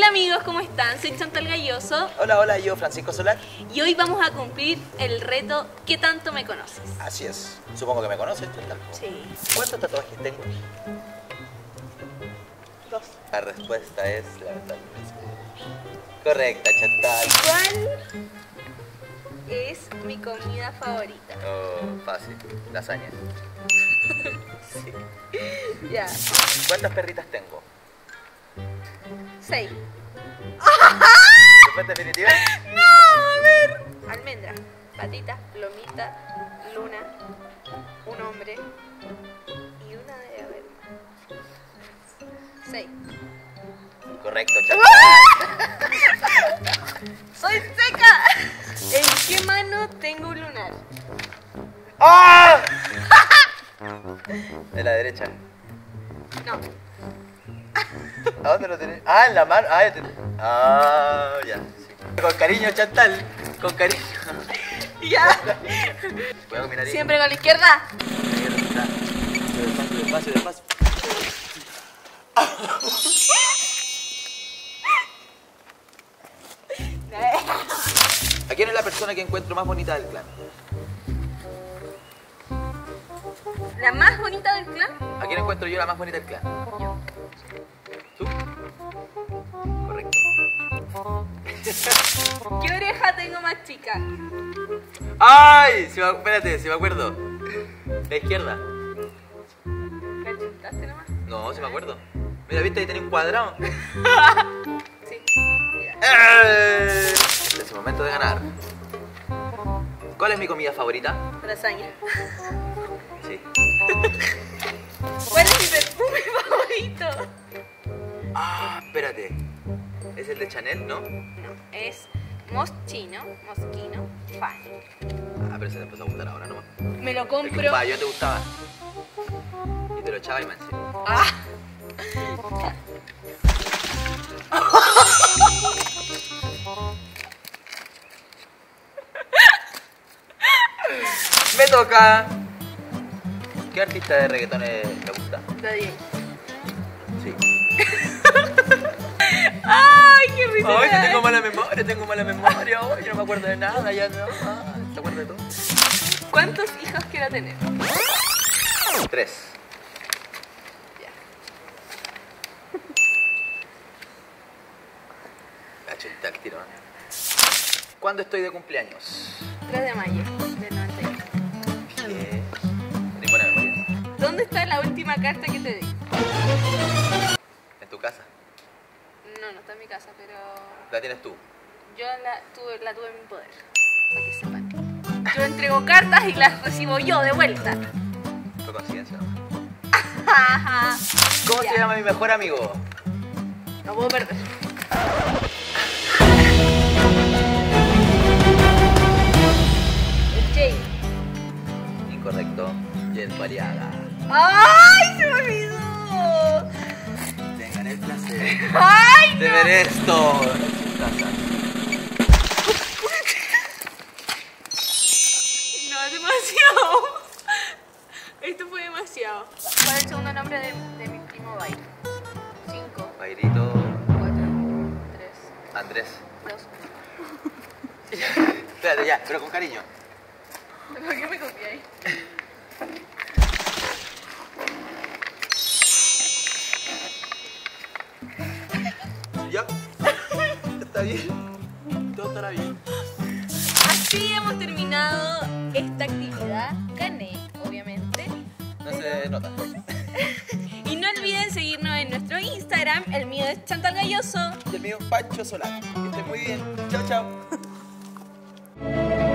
amigos, ¿cómo están? Soy Chantal Galloso. Hola, hola, yo Francisco Solar. Y hoy vamos a cumplir el reto ¿Qué tanto me conoces? Así es. Supongo que me conoces, Chantal. Sí. ¿Cuántos tatuajes tengo? 2. La respuesta es lamentablemente correcta, Chantal. ¿Cuál es mi comida favorita? Oh, fácil. Lasaña. Sí. Ya. ¿Cuántas perritas tengo? 6. ¿Respuesta definitiva? No, a ver. Almendra, patita, plomita, luna, un hombre y una de haber. 6. Correcto, Chantal. ¡Soy seca! ¿En qué mano tengo un lunar? ¡Ah! De la derecha. No. ¿A dónde lo tenés? Ah, en la mano. Ah, ya. Sí. Con cariño, Chantal. Con cariño. Ya. Voy a combinar ahí. Siempre con la izquierda. Despacio, despacio. ¿A quién es la persona que encuentro más bonita del clan? ¿La más bonita del clan? ¿A quién encuentro yo la más bonita del clan? Yo. ¿Tú? Correcto. ¿Qué oreja tengo más chica? ¡Ay! Espérate, si me acuerdo. La izquierda. ¿La chuntaste nomás? No, si me acuerdo. Mira, viste, ahí tenés un cuadrado. Sí. Mira. Este es el momento de ganar. ¿Cuál es mi comida favorita? Lasaña. Sí. ¿Cuál es mi perfume favorito? Ah, espérate. ¿Es el de Chanel, no? No, es Moschino, Fan. Ah, pero se te empezó a gustar ahora, ¿no? Me lo El que compro. ocupaba yo te gustaba. Y te lo echaba y me encima. Ah. Me toca. ¿Qué artista de reggaetón me gusta? Daddy. Sí. ¡Ay, qué risa! Ay, que tengo mala memoria. Ay, yo no me acuerdo de nada, ya no. Ah, ¿te acuerdas de todo? ¿Cuántos hijos quiero tener? 3. Ya. Cacho el táctil, ¿no? ¿Cuándo estoy de cumpleaños? 3 de mayo del 91. Bien. ¿Tenés buena memoria? ¿Dónde está la última carta que te di? ¿En tu casa? No, no está en mi casa, pero ¿La tienes tú? yo la tuve en mi poder. Para que sepan. Yo entrego cartas y las recibo yo de vuelta. Fue coincidencia, ¿no? Ajá. ¿Cómo Ya. se llama mi mejor amigo? No puedo perder. El Jay. Incorrecto. Jen Variaga. ¡Ay, se me olvidó! Tengan el placer ¡Ay, de no! ver esto en su casa. No, es demasiado. Esto fue demasiado. ¿Cuál es el segundo nombre de mi primo Bair? 5, Bairito 4, 3, Andrés. 2. Espérate, ya, pero con cariño. ¿Por qué me copiáis? ¿Ya? ¿Está bien? Todo estará bien. Así hemos terminado esta actividad. Gané, obviamente. No se nota. Y no olviden seguirnos en nuestro Instagram. El mío es Chantal Galloso. Y el mío, Pancho Solar. Que estén muy bien. Chao, chao.